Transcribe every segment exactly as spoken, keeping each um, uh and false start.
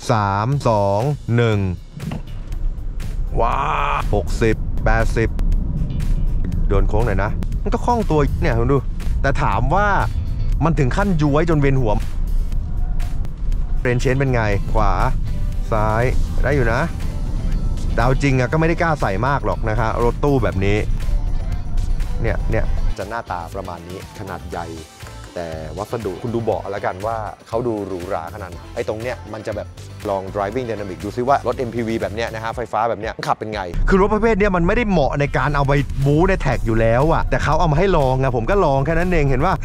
สามสองหนึ่งว้าหกสิบแปดสิบโดนโค้งหน่อยนะมันก็คล่องตัวเนี่ยคุณดูแต่ถามว่ามันถึงขั้นย้วยจนเวียนหัวเรนเชนเป็นไงขวาซ้ายได้อยู่นะดาวจริงอะก็ไม่ได้กล้าใส่มากหรอกนะคะรถตู้แบบนี้เนี่ยเนี่ยจะหน้าตาประมาณนี้ขนาดใหญ่แต่วัสดุคุณดูเบาะแล้วกันว่าเขาดูหรูหราขนาดไอ้ตรงเนี้ยมันจะแบบลอง driving dynamic ดูซิว่ารถ เอ็ม พี วี แบบเนี้ยนะฮะไฟฟ้าแบบเนี้ยขับเป็นไงคือรถประเภทเนี้ยมันไม่ได้เหมาะในการเอาไปบู๊ในแท็กอยู่แล้วอะแต่เขาเอามาให้ลองไงผมก็ลองแค่นั้นเองเห็นว่า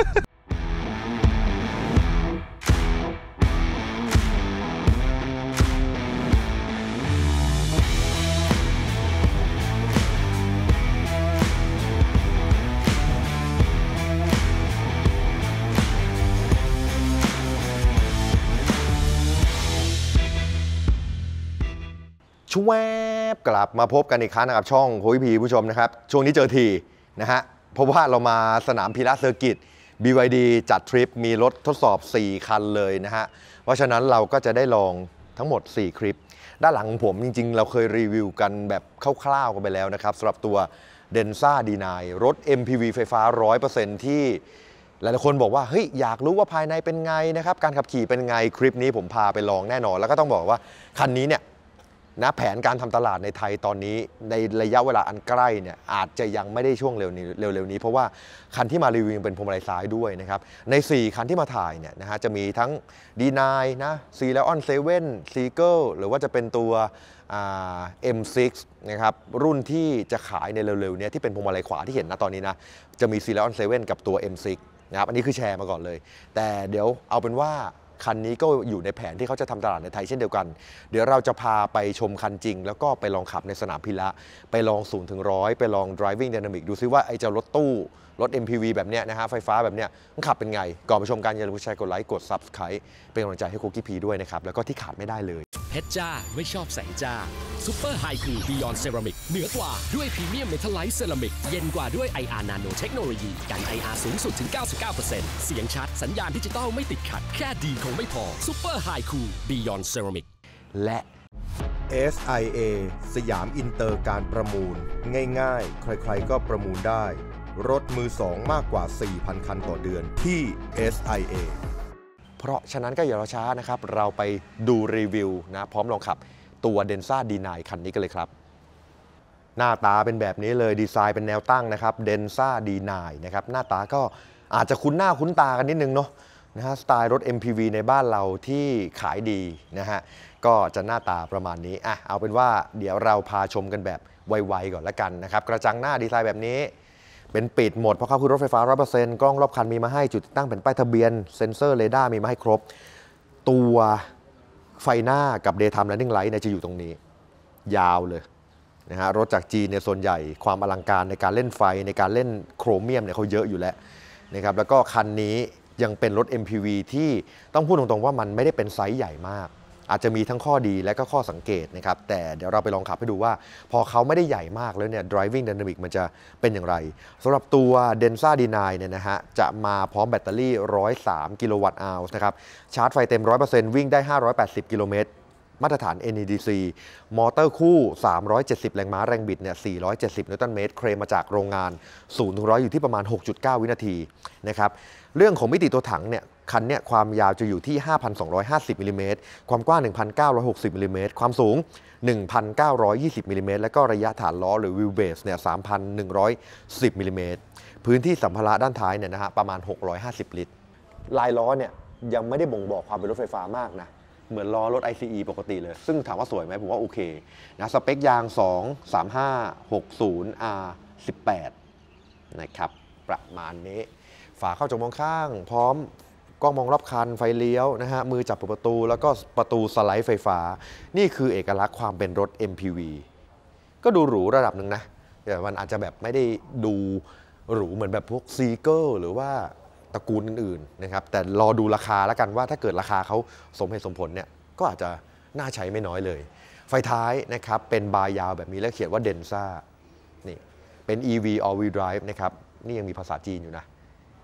ชวบกลับมาพบกันอีกครั้งนะครับช่องโฮยพีผู้ชมนะครับช่วงนี้เจอทีนะฮะเพราะว่าเรามาสนามพีระเซอร์กิต บี วาย ดี จัดทริปมีรถทดสอบสี่คันเลยนะฮะเพราะฉะนั้นเราก็จะได้ลองทั้งหมดสี่คลิปด้านหลังของผมจริงๆเราเคยรีวิวกันแบบคร่าวๆกันไปแล้วนะครับสำหรับตัว Denza ดี ไนน์ รถ เอ็ม พี วี ไฟฟ้า ร้อยเปอร์เซ็นต์ ที่หลายๆคนบอกว่าเฮ้ยอยากรู้ว่าภายในเป็นไงนะครับการขับขี่เป็นไงคลิปนี้ผมพาไปลองแน่นอนแล้วก็ต้องบอกว่าคันนี้เนี่ยนะแผนการทำตลาดในไทยตอนนี้ในระยะเวลาอันใกล้เนี่ยอาจจะยังไม่ได้ช่วงเร็วนี้เร็วๆนี้เพราะว่าคันที่มารีวิวเป็นพวงมาลัยซ้ายด้วยนะครับในสี่คันที่มาถ่ายเนี่ยนะฮะจะมีทั้ง ดี ไนน์ นะ ซี ไลออน เซเว่น Seagull หรือว่าจะเป็นตัว เอ็ม ซิกซ์ นะครับรุ่นที่จะขายในเร็วๆนี้ที่เป็นพวงมาลัยขวาที่เห็นนะตอนนี้นะจะมี ซี ไลออน เซเว่น กับตัว เอ็ม ซิกซ์ นะครับอันนี้คือแชร์มาก่อนเลยแต่เดี๋ยวเอาเป็นว่าคันนี้ก็อยู่ในแผนที่เขาจะทำตลาดในไทยเช่นเดียวกันเดี๋ยวเราจะพาไปชมคันจริงแล้วก็ไปลองขับในสนามพีระไปลองศูนย์ถึงร้อยไปลอง driving dynamic ดูซิว่าไอ้เจ้ารถตู้รถ เอ็ม พี วี แบบเนี้ยนะฮะไฟฟ้าแบบเนี้ยมันขับเป็นไงก่อนไปชมกันอย่าลืมกดแชร์กดไลค์กด Subscribe เป็นกำลังใจให้โคกี้พีด้วยนะครับแล้วก็ที่ขาดไม่ได้เลยเพชรจ้าไม่ชอบแสงจ้าซูเปอร์ไฮคูล Beyond Ceramic เหนือกว่าด้วยพรีเมียมเมทัลไลท์เซรามิกเย็นกว่าด้วย ไอ อาร์ Nano เทคโนโลยีกัน ไอ อาร์ สูงสุดถึง เก้าสิบเก้าเปอร์เซ็นต์ เสียงชัดสัญญาณดิจิตอลไม่ติดขัดแค่ดีคงไม่พอซูเปอร์ไฮคูล Beyond Ceramic และ เอส ไอ เอ สยามอินเตอร์การประมูลง่ายๆใครๆก็ประมูลได้รถมือสองมากกว่า สี่พัน คันต่อเดือนที่ เอส ไอ เอ เพราะฉะนั้นก็อย่ารอช้านะครับเราไปดูรีวิวนะพร้อมลองขับตัว Denza ดี ไนน์ คันนี้กันเลยครับหน้าตาเป็นแบบนี้เลยดีไซน์เป็นแนวตั้งนะครับ Denza ดี ไนน์ นะครับหน้าตาก็อาจจะคุ้นหน้าคุ้นตากันนิดนึงเนาะนะฮะสไตล์รถ เอ็ม พี วี ในบ้านเราที่ขายดีนะฮะก็จะหน้าตาประมาณนี้อ่ะเอาเป็นว่าเดี๋ยวเราพาชมกันแบบไวๆก่อนละกันนะครับกระจังหน้าดีไซน์แบบนี้เป็นปิดหมดเพราะเขาคือรถไฟฟ้า ร้อยเปอร์เซ็นต์ กล้องรอบคันมีมาให้จุดติดตั้งเป็นป้ายทะเบียนเซ็นเซอร์เรดาร์มีมาให้ครบตัวไฟหน้ากับ Daytime Running Light เนี่ยจะอยู่ตรงนี้ยาวเลยนะฮะรถจากจีนเนี่ยส่วนใหญ่ความอลังการในการเล่นไฟในการเล่นโครเมียมเนี่ยเขาเยอะอยู่แล้วนะครับแล้วก็คันนี้ยังเป็นรถ เอ็ม พี วี ที่ต้องพูดตรงๆว่ามันไม่ได้เป็นไซส์ใหญ่มากอาจจะมีทั้งข้อดีและก็ข้อสังเกตนะครับแต่เดี๋ยวเราไปลองขับให้ดูว่าพอเขาไม่ได้ใหญ่มากแล้วเนี่ย driving dynamic มันจะเป็นอย่างไรสำหรับตัว Denza ดี ไนน์ เนี่ยนะฮะจะมาพร้อมแบตเตอรี่หนึ่งร้อยสามกิโลวัตต์อาวนะครับชาร์จไฟเต็ม ร้อยเปอร์เซ็นต์ วิ่งได้ห้าร้อยแปดสิบกิโลเมตรมาตรฐาน เอ็น อี ดี ซี มอเตอร์คู่สามร้อยเจ็ดสิบแรงม้าแรงบิดเนี่ยสี่ร้อยเจ็ดสิบนิวตันเมตรเคลมมาจากโรงงานศูนย์ถึงร้อยอยู่ที่ประมาณ หกจุดเก้า วินาทีนะครับเรื่องของมิติตัวถังเนี่ยคันเนี่ยความยาวจะอยู่ที่ ห้าพันสองร้อยห้าสิบมิลลิเมตรความกว้าง หนึ่งพันเก้าร้อยหกสิบมิลลิเมตรความสูง หนึ่งพันเก้าร้อยยี่สิบมิลลิเมตรและก็ระยะฐานล้อหรือวิวเบสเนี่ย สามพันหนึ่งร้อยสิบมิลลิเมตรพื้นที่สัมภาระด้านท้ายเนี่ยนะฮะประมาณหกร้อยห้าสิบลิตรลายล้อเนี่ยยังไม่ได้บ่งบอกความเป็นรถไฟฟ้ามากนะเหมือนล้อรถ ไอ ซี อี ปกติเลยซึ่งถามว่าสวยไหมผมว่าโอเคนะสเปคยาง สอง สามห้า หกสิบ อาร์ สิบแปด นะครับประมาณนี้ฝาเข้าจอมองข้างพร้อมกล้องมองรอบคันไฟเลี้ยวนะฮะมือจับเปิดประตูแล้วก็ประตูสไลด์ไฟฟ้านี่คือเอกลักษณ์ความเป็นรถ เอ็ม พี วี ก็ดูหรูระดับหนึ่งนะแต่มันอาจจะแบบไม่ได้ดูหรูเหมือนแบบพวก Seagull หรือว่าตระกูลอื่นๆนะครับแต่รอดูราคาแล้วกันว่าถ้าเกิดราคาเขาสมเหตุสมผลเนี่ยก็อาจจะน่าใช้ไม่น้อยเลยไฟท้ายนะครับเป็นบาร์ยาวแบบนี้แล้วเขียนว่า Denza นี่เป็น อี วี All Wheel Drive นะครับนี่ยังมีภาษาจีนอยู่นะ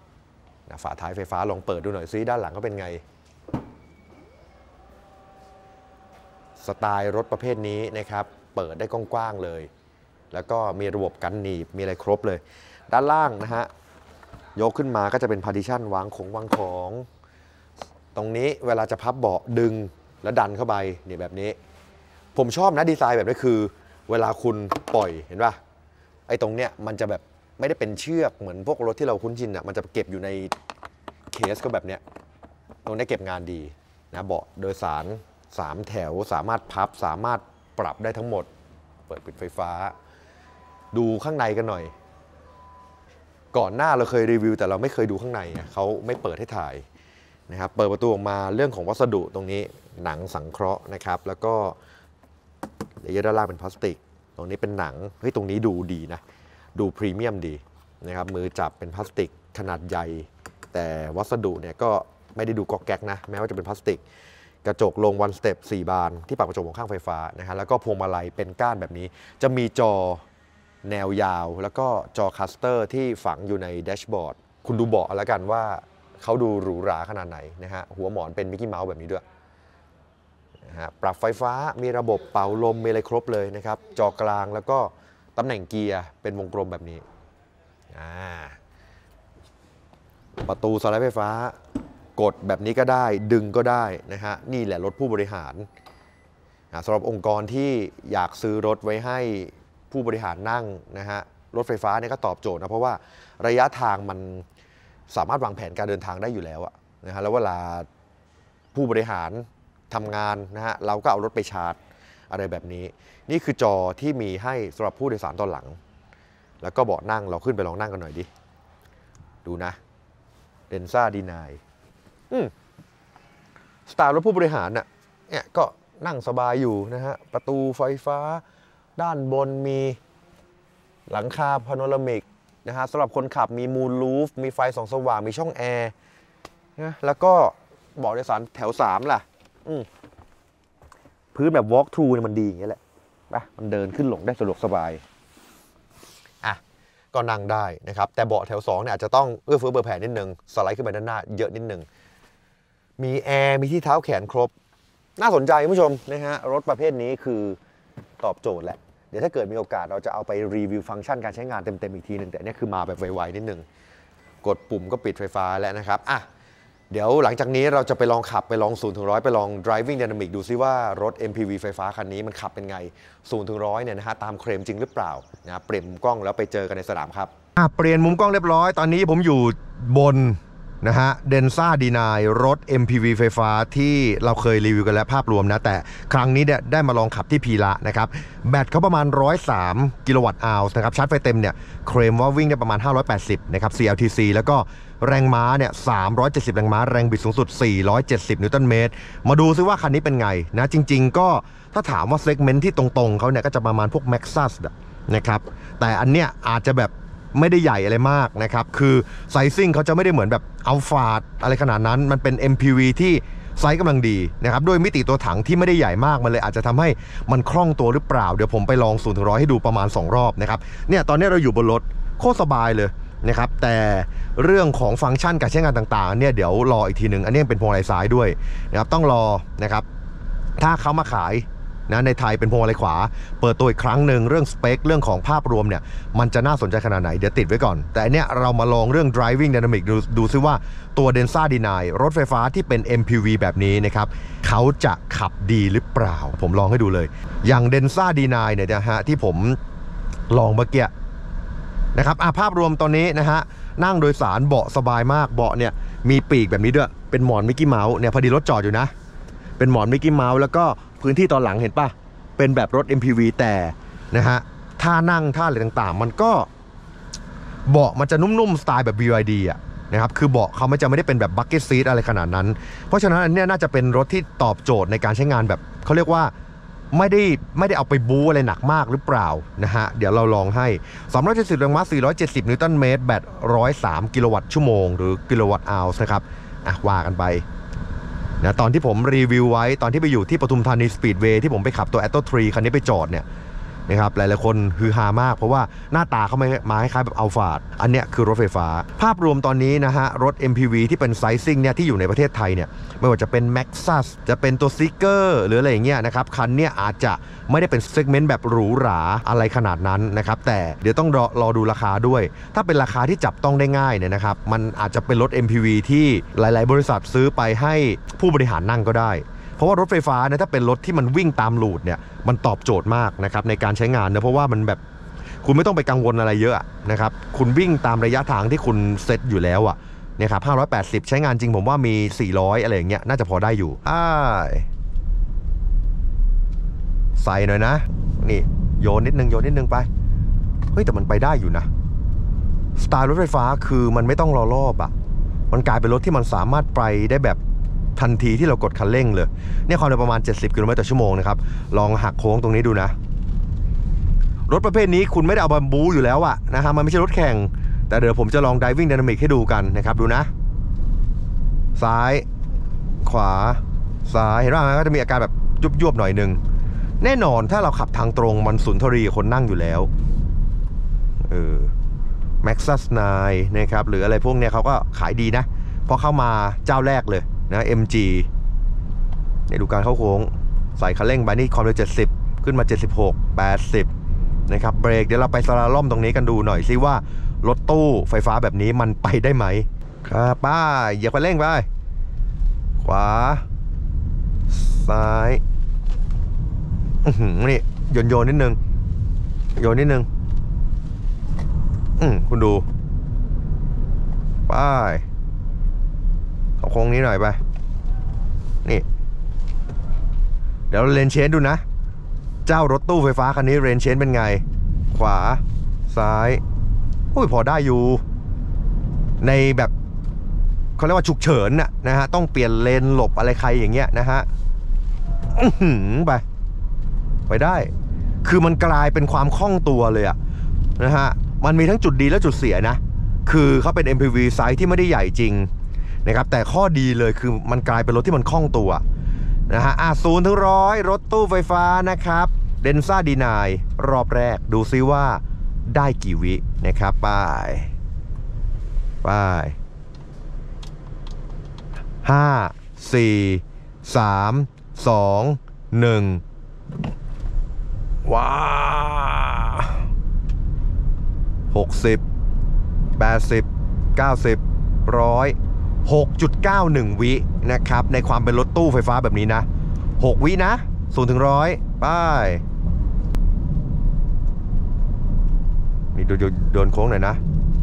ฝาท้ายไฟฟ้าลองเปิดดูหน่อยซิด้านหลังก็เป็นไงสไตล์รถประเภทนี้นะครับเปิดได้กว้างๆเลยแล้วก็มีระบบกันหนีบมีอะไรครบเลยด้านล่างนะฮะยกขึ้นมาก็จะเป็น partition วางของวางของตรงนี้เวลาจะพับเบาะดึงแล้วดันเข้าไปเนี่ยแบบนี้ผมชอบนะดีไซน์แบบนี้คือเวลาคุณปล่อยเห็นป่ะไอ้ตรงเนี้ยมันจะแบบไม่ได้เป็นเชือกเหมือนพวกรถที่เราคุ้นชินอ่ะมันจะเก็บอยู่ในเคสก็แบบเนี้ยตรงนี้เก็บงานดีนะเบาะโดยสารสามแถวสามารถพับสามารถปรับได้ทั้งหมดเปิดปิดไฟฟ้าดูข้างในกันหน่อยก่อนหน้าเราเคยรีวิวแต่เราไม่เคยดูข้างในเขาไม่เปิดให้ถ่ายนะครับเปิดประตูออกมาเรื่องของวัสดุตรงนี้หนังสังเคราะห์นะครับแล้วก็เลเยอร์ด้านล่างเป็นพลาสติกตรงนี้เป็นหนังเฮ้ยตรงนี้ดูดีนะดูพรีเมียมดีนะครับมือจับเป็นพลาสติกขนาดใหญ่แต่วัสดุเนี่ยก็ไม่ได้ดูก๊อกแก๊กนะแม้ว่าจะเป็นพลาสติกกระจกลงวันสเต็ปสี่บานที่ปรับกระจกของข้างไฟฟ้านะฮะแล้วก็พวงมาลัยเป็นก้านแบบนี้จะมีจอแนวยาวแล้วก็จอคัสเตอร์ที่ฝังอยู่ในแดชบอร์ดคุณดูเบาะแล้วกันว่าเขาดูหรูหราขนาดไหนนะฮะหัวหมอนเป็นมิกกี้เมาส์แบบนี้ด้วยนะฮะปรับไฟฟ้ามีระบบเป่าลมมีอะไรครบเลยนะครับจอกลางแล้วก็ตำแหน่งเกียร์เป็นวงกลมแบบนี้ประตูสไลด์ไฟฟ้ากดแบบนี้ก็ได้ดึงก็ได้นะฮะนี่แหละรถผู้บริหารสำหรับองค์กรที่อยากซื้อรถไว้ให้ผู้บริหารนั่งนะฮะรถไฟฟ้าเนี่ยก็ตอบโจทย์นะเพราะว่าระยะทางมันสามารถวางแผนการเดินทางได้อยู่แล้วนะฮะแล้วเวลาผู้บริหารทำงานนะฮะเราก็เอารถไปชาร์จอะไรแบบนี้นี่คือจอที่มีให้สำหรับผู้โดยสารตอนหลังแล้วก็เบาะนั่งเราขึ้นไปลองนั่งกันหน่อยดิดูนะเดนซ่าดีไนสไตล์รถผู้บริหารน่ะเนี่ยก็นั่งสบายอยู่นะฮะประตูไฟฟ้าด้านบนมีหลังคาพาโนรามิกนะฮะสำหรับคนขับมีมูนรูฟมีไฟส่องสว่างมีช่องแอร์นะแล้วก็เบาะโดยสารแถวสามล่ะพื้นแบบ walk through เนี่ยมันดีอย่างเงี้ยแหละป่ะมันเดินขึ้นลงได้สะดวกสบายอ่ะก็นั่งได้นะครับแต่เบาะแถวสองเนี่ยอาจจะต้องเอื้อเฟื้อเบอร์แผ่นิดนึงสไลด์ขึ้นไปด้านหน้าเยอะนิดนึงมีแอร์มีที่เท้าแขนครบน่าสนใจคุณผู้ชมนะฮะรถประเภทนี้คือตอบโจทย์แหละเดี๋ยวถ้าเกิดมีโอกาสเราจะเอาไปรีวิวฟังก์ชันการใช้งานเต็มๆอีกทีหนึ่งแต่นี่คือมาแบบไวๆนิดนึงกดปุ่มก็ปิดไฟฟ้าแล้วนะครับอ่ะเดี๋ยวหลังจากนี้เราจะไปลองขับไปลองศูนย์ถึงร้อยไปลอง driving dynamic ดูซิว่ารถ เอ็ม พี วี ไฟฟ้าคันนี้มันขับเป็นไงศูนย์ถึงร้อยเนี่ยนะฮะตามเคลมจริงหรือเปล่านะเปลี่ยนมุมกล้องแล้วไปเจอกันในสนามครับอ่ะเปลี่ยนมุมกล้องเรียบร้อยตอนนี้ผมอยู่บนนะฮะเดนซ่าดีไนรถ เอ็ม พี วี ไฟฟ้าที่เราเคยรีวิวกันแล้วภาพรวมนะแต่ครั้งนี้เนี่ยได้มาลองขับที่พีระนะครับแบตเขาประมาณหนึ่งร้อยสามกิโลวัตต์อาวส์นะครับชาร์จไฟเต็มเนี่ยเคลมว่าวิ่งได้ประมาณห้าร้อยแปดสิบนะครับ ซี แอล ที ซี แล้วก็แรงม้าเนี่ยสามร้อยเจ็ดสิบแรงม้าแรงบิดสูงสุดสี่ร้อยเจ็ดสิบนิวตันเมตรมาดูซิว่าคันนี้เป็นไงนะจริงๆก็ถ้าถามว่าเซกเมนต์ที่ตรงๆเขาเนี่ยก็จะประมาณพวก Maxus นะครับแต่อันเนี้ยอาจจะแบบไม่ได้ใหญ่อะไรมากนะครับคือไซซิ่งเขาจะไม่ได้เหมือนแบบอัลฟาร์ดอะไรขนาดนั้นมันเป็น เอ็ม พี วี ที่ไซส์กำลังดีนะครับด้วยมิติตัวถังที่ไม่ได้ใหญ่มากมันเลยอาจจะทำให้มันคล่องตัวหรือเปล่าเดี๋ยวผมไปลองศูนย์ถึงร้อยให้ดูประมาณสองรอบนะครับเนี่ยตอนนี้เราอยู่บนรถโคตรสบายเลยนะครับแต่เรื่องของฟังก์ชันการใช้งานต่างๆเนี่ยเดี๋ยวรออีกทีหนึ่งอันนี้เป็นพวงมาลัยซ้ายด้วยนะครับต้องรอนะครับถ้าเขามาขายนะในไทยเป็นพวงมาลัยขวาเปิดตัวอีกครั้งหนึ่งเรื่องสเปคเรื่องของภาพรวมเนี่ยมันจะน่าสนใจขนาดไหนเดี๋ยวติดไว้ก่อนแต่อันเนี้ยเรามาลองเรื่อง driving dynamic ดูดูซิว่าตัว Denza ดี ไนน์ รถไฟฟ้าที่เป็น เอ็ม พี วี แบบนี้นะครับเขาจะขับดีหรือเปล่าผมลองให้ดูเลยอย่าง Denza ดี ไนน์ เนี่ยนะฮะที่ผมลองเมื่อกี้นะครับภาพรวมตอนนี้นะฮะนั่งโดยสารเบาะสบายมากเบาะเนี่ยมีปีกแบบนี้ด้วยเป็นหมอนมิกกี้เมาส์เนี่ยพอดีรถจอดอยู่นะเป็นหมอนมิกกี้เมาส์แล้วก็พื้นที่ตอนหลังเห็นป่ะเป็นแบบรถ เอ็ม พี วี แต่นะฮะท่านั่งท่าอะไรต่างๆมันก็เบาะมันจะนุ่มๆสไตล์แบบ บี วาย ดี อ่ะนะครับคือเบาะเขาไม่จะไม่ได้เป็นแบบบักเก็ตซีทอะไรขนาดนั้นเพราะฉะนั้นอันนี้น่าจะเป็นรถที่ตอบโจทย์ในการใช้งานแบบเขาเรียกว่าไม่ได้ไม่ได้เอาไปบู๊อะไรหนักมากหรือเปล่านะฮะเดี๋ยวเราลองให้สามร้อยเจ็ดสิบแรงม้าสี่ร้อยเจ็ดสิบนิวตันเมตรแบตหนึ่งร้อยสามกิโลวัตต์ชั่วโมงหรือกิโลวัตต์อาวส์นะครับอ่ะว่ากันไปนะตอนที่ผมรีวิวไว้ตอนที่ไปอยู่ที่ปทุมธานีสปีดเวย์ที่ผมไปขับตัว แอตโต้ ทรี คันนี้ไปจอดเนี่ยนะครับหลายๆคนฮือฮามากเพราะว่าหน้าตาเขาไม่มาคล้ายๆแบบอัลฟาร์ดอันเนี้ยคือรถไฟฟ้าภาพรวมตอนนี้นะฮะรถ เอ็ม พี วี ที่เป็นไซซิ่งเนี่ยที่อยู่ในประเทศไทยเนี่ยไม่ว่าจะเป็น Maxus จะเป็นตัว Seeker หรืออะไรอย่างเงี้ยนะครับคันเนี้ยอาจจะไม่ได้เป็นเซกเมนต์แบบหรูหราอะไรขนาดนั้นนะครับแต่เดี๋ยวต้องรอรอดูราคาด้วยถ้าเป็นราคาที่จับต้องได้ง่ายเนี่ยนะครับมันอาจจะเป็นรถ เอ็ม พี วี ที่หลายๆบริษัทซื้อไปให้ผู้บริหารนั่งก็ได้เพราะว่ารถไฟฟ้าเนี่ยถ้าเป็นรถที่มันวิ่งตามลูทเนี่ยมันตอบโจทย์มากนะครับในการใช้งานเนะเพราะว่ามันแบบคุณไม่ต้องไปกังวลอะไรเยอะนะครับคุณวิ่งตามระยะทางที่คุณเซตอยู่แล้วอ่ะเนี่ยครับห้าร้อยแปดสิบใช้งานจริงผมว่ามีสี่ร้อยอะไรอย่างเงี้ยน่าจะพอได้อยู่อ้ายใส่หน่อยนะนี่โยนนิดนึงโยนนิดนึงไปเฮ้ยแต่มันไปได้อยู่นะสไตล์รถไฟฟ้าคือมันไม่ต้องรอรอบอ่ะมันกลายเป็นรถที่มันสามารถไปได้แบบทันทีที่เรากดคันเร่งเลยเนี่ยความเร็วประมาณเจ็ดสิบกิโลเมตรต่อชั่วโมงนะครับลองหักโค้งตรงนี้ดูนะรถประเภทนี้คุณไม่ได้เอามาบู๊อยู่แล้วอะนะฮะมันไม่ใช่รถแข่งแต่เดี๋ยวผมจะลอง Driving Dynamic ให้ดูกันนะครับดูนะซ้ายขวาซ้ายเห็นว่ามันก็จะมีอาการแบบยุบๆหน่อยนึงแน่นอนถ้าเราขับทางตรงมันสุนทรีคนนั่งอยู่แล้วเออ Maxus ไนน์นะครับหรืออะไรพวกเนี้ยเขาก็ขายดีนะพอเข้ามาเจ้าแรกเลยนะ เอ็ม จี เนี่ยดูการเข้าโค้งใส่คันเร่งไปนี่ความเร็วเจ็ดสิบขึ้นมาเจ็ดสิบหก แปดสิบนะครับเบรกเดี๋ยวเราไปสลาล่อมตรงนี้กันดูหน่อยซิว่ารถตู้ไฟฟ้าแบบนี้มันไปได้ไหมครับป้าเหยียบคันเร่งไปขวาซ้ายอื้อหือนี่โยนโยนนิดนึงโยนนิดนึงอืมคุณดูป้ายเอาโค้งนี้หน่อยไปนี่เดี๋ยวเลนเชนดูนะเจ้ารถตู้ไฟฟ้าคันนี้เลนเชนเป็นไงขวาซ้ายอุ้ยพอได้อยู่ในแบบเขาเรียกว่าฉุกเฉินน่ะนะฮะต้องเปลี่ยนเลนหลบอะไรใครอย่างเงี้ยนะฮะอื้อหือไปไปได้คือมันกลายเป็นความคล่องตัวเลยอะนะฮะมันมีทั้งจุดดีและจุดเสียนะคือเขาเป็น เอ็ม พี วี ไซส์ที่ไม่ได้ใหญ่จริงนะครับแต่ข้อดีเลยคือมันกลายเป็นรถที่มันคล่องตัวนะฮะอ่ะศูนย์ถึงร้อยรถตู้ไฟฟ้านะครับเดนซ่าดีนายรอบแรกดูซิว่าได้กี่วินะครับไปไปห้าสี่สามสองหนึ่งว้าหกสิบแปดสิบเก้าสิบร้อย หกจุดเก้าหนึ่ง วินะครับในความเป็นรถตู้ไฟฟ้าแบบนี้นะหกวินะศูนย์ถึงร้อยไปนี่ดูโดนโค้งหน่อยนะ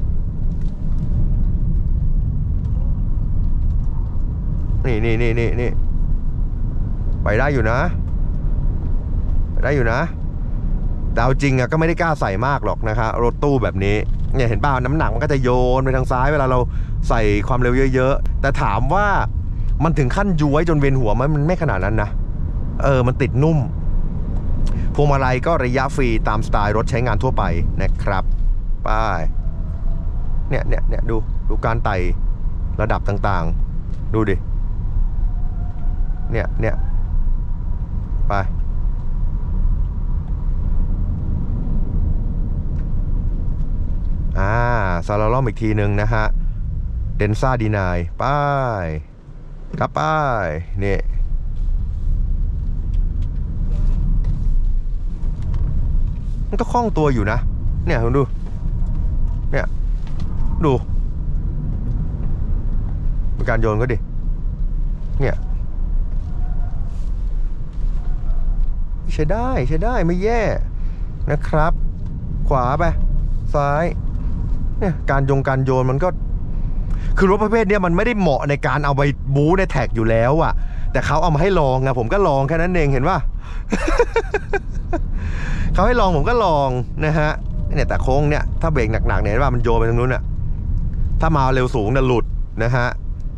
นี่นี่นี่นี่นี่ไปได้อยู่นะไปได้อยู่นะแต่เอาจริงอะก็ไม่ได้กล้าใส่มากหรอกนะครับรถตู้แบบนี้เนี่ยเห็นป่าวน้ำหนักมันก็จะโยนไปทางซ้ายเวลาเราใส่ความเร็วเยอะๆแต่ถามว่ามันถึงขั้นย้วยจนเวียนหัวมันมันไม่ขนาดนั้นนะเออมันติดนุ่มพวงมาลัยก็ระยะฟรีตามสไตล์รถใช้งานทั่วไปนะครับไปเนี่ยเนี่ยเนี่ยดูดูการไต่ระดับต่างๆดูดิเนี่ยเนี่ยไปอ่าซาลาล่อมอีกทีหนึ่งนะฮะเดนซ่าดีนายป้ายครับป้ายนี่มันก็คล่องตัวอยู่นะเนี่ยคุณดูเนี่ยดูมีการโยนก็ดิเนี่ยใช้ได้ใช้ได้ไม่แย่นะครับขวาไปซ้ายเนี่ยการยงการโยนมันก็คือรถประเภทนี้มันไม่ได้เหมาะในการเอาไปบู๊ในแท็กอยู่แล้วอะแต่เขาเอามาให้ลองไงผมก็ลองแค่นั้นเองเห็นป่ะ เขาให้ลองผมก็ลองนะฮะเนี่ยแต่โค้งเนี่ยถ้าเบรกหนักๆเนี่ยเห็นป่ะมันโยนไปทางนู้นอะถ้ามาเร็วสูงเนี่ยหลุดนะฮะ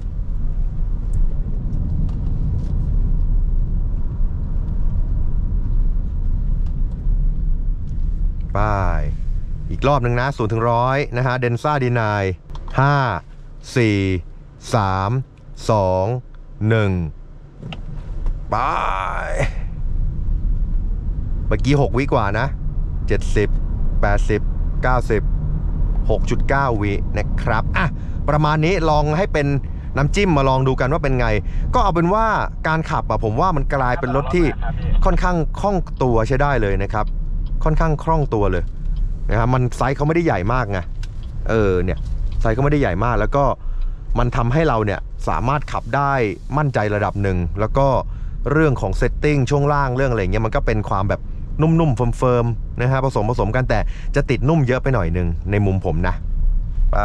ไปอีกรอบหนึ่งนะศูนย์ถึงร้อยนะฮะเดนซ่าดีนายห้าสี่สามสองหนึ่งไปเมื่อกี้หกวิกว่านะเจ็ดสิบ แปดสิบ เก้าสิบ หกจุดเก้า วินะครับอ่ะประมาณนี้ลองให้เป็นน้ำจิ้มมาลองดูกันว่าเป็นไงก็เอาเป็นว่าการขับอะผมว่ามันกลายเป็นรถที่ค่อนข้างคล่องตัวใช้ได้เลยนะครับค่อนข้างคล่องตัวเลยนะครับมันไซส์เขาไม่ได้ใหญ่มากไงเออเนี่ยไซส์ก็ไม่ได้ใหญ่มากแล้วก็มันทำให้เราเนี่ยสามารถขับได้มั่นใจระดับหนึ่งแล้วก็เรื่องของเซตติ้งช่วงล่างเรื่องอะไรเงี้ยมันก็เป็นความแบบนุ่มๆเฟิร์มๆนะฮะผสมผสมกันแต่จะติดนุ่มเยอะไปหน่อยนึงในมุมผมนะไป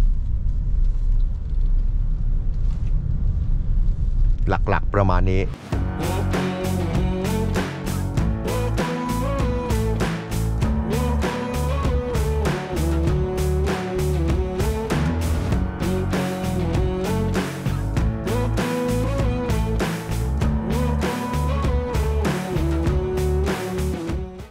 หลักๆประมาณนี้